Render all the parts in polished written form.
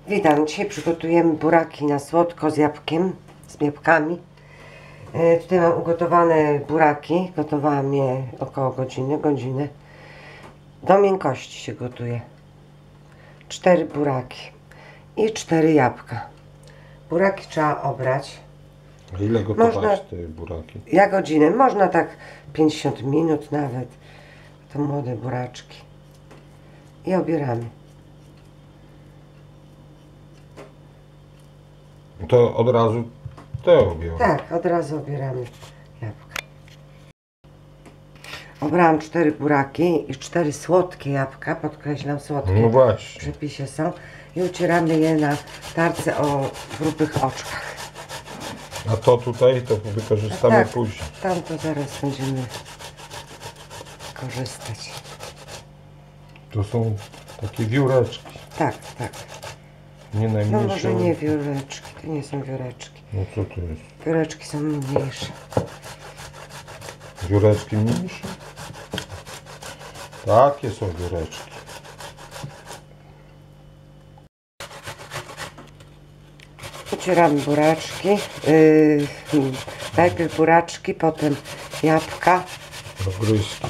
Witam, dzisiaj przygotujemy buraki na słodko z jabłkiem, z jabłkami. Tutaj mam ugotowane buraki, gotowałam je około godzinę. Do miękkości się gotuje. 4 buraki i 4 jabłka. Buraki trzeba obrać. A ile gotować te buraki? Ja godzinę, można tak 50 minut nawet. To młode buraczki. I obieramy. To od razu te obieramy? Tak, od razu obieramy jabłka. Obrałam 4 buraki i 4 słodkie jabłka, podkreślam słodkie. No właśnie. W przepisie są. I ucieramy je na tarce o grubych oczkach. A to tutaj to wykorzystamy tak, później. Tam to zaraz będziemy korzystać. To są takie wióreczki. Tak. Nie No najmniejsze. może nie wióreczki, to nie są wióreczki. No co to jest? Wióreczki są mniejsze. Wióreczki mniejsze? Takie są wióreczki. Ucieramy buraczki. Najpierw buraczki, potem jabłka. Ogryzki.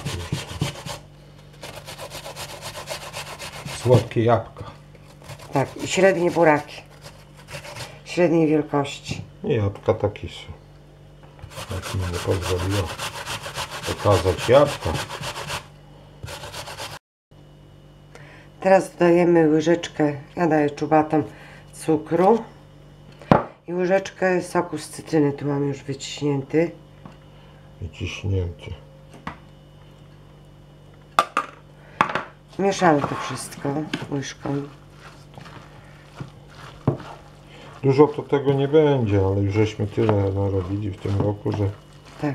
Słodkie jabłka. Tak, i średnie buraki. Średniej wielkości. Nie, jabłka takie są. Jak mi nie pozwoliło pokazać jabłka. Teraz dodajemy łyżeczkę, ja daję czubatą cukru i łyżeczkę soku z cytryny, tu mam już wyciśnięty. Wyciśnięty. Mieszamy to wszystko łyżką. Dużo to tego nie będzie, ale już żeśmy tyle narobili w tym roku, że Tak.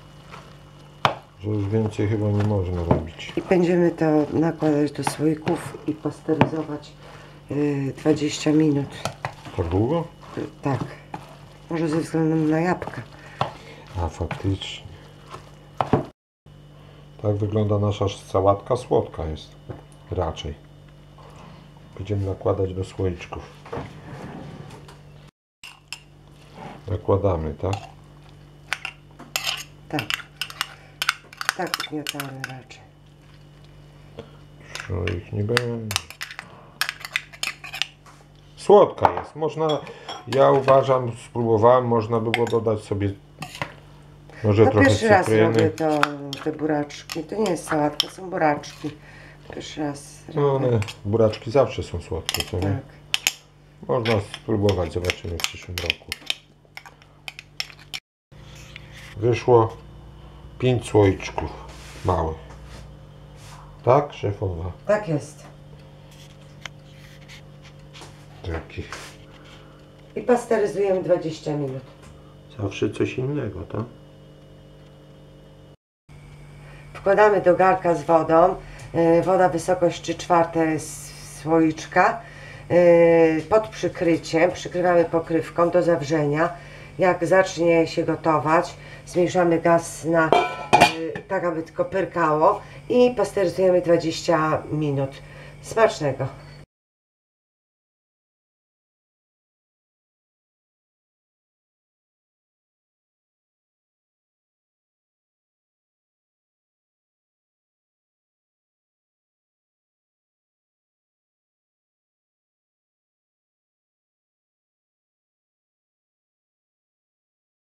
już więcej chyba nie można robić. I będziemy to nakładać do słoików i pasteryzować 20 minut. Tak długo? Tak. Może ze względu na jabłka. A faktycznie. Tak wygląda nasza sałatka. Słodka jest. Raczej. Będziemy nakładać do słoiczków. Nakładamy, tak? Tak gniotamy raczej. Że ich nie będzie. Słodka jest. Można, ja uważam, spróbowałem, można było dodać sobie może trochę Pierwszy raz cytryny. robię te buraczki. To nie jest sałatka, są buraczki. Pierwszy raz No robię. one, buraczki zawsze są słodkie, co nie? Tak. Można spróbować, zobaczymy w przyszłym roku. Wyszło 5 słoiczków małych. Tak, szefowa? Tak jest. Takich. I pasteryzujemy 20 minut. Zawsze coś innego, tak? Wkładamy do garnka z wodą. Woda wysokość 3/4 słoiczka. Pod przykryciem. Przykrywamy pokrywką do zawrzenia. Jak zacznie się gotować, zmniejszamy gaz na tak, aby tylko pyrkało i pasteryzujemy 20 minut. Smacznego!